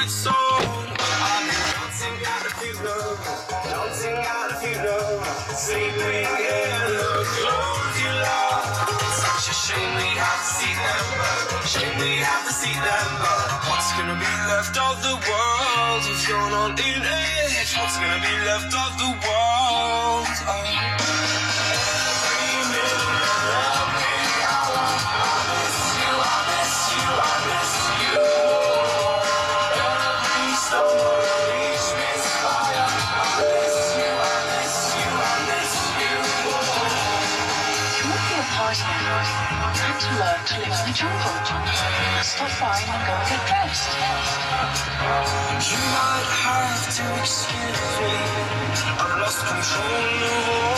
favorite song. I've been dancing at the funeral, dancing at the funeral, sleeping in the clothes you love. Such a shame we have to see them burn, shame we have to see them burn. What's gonna be left of the world if you're not in it? What's gonna be left of the world? Every minute of every hour, I miss you, I miss you, I miss you. Every summer, each misfire, I miss you, I miss you, I miss you. You would be a party member. Time to learn to live in the jungle. Stop buying and go get dressed. You might have to excuse me, I've lost control of all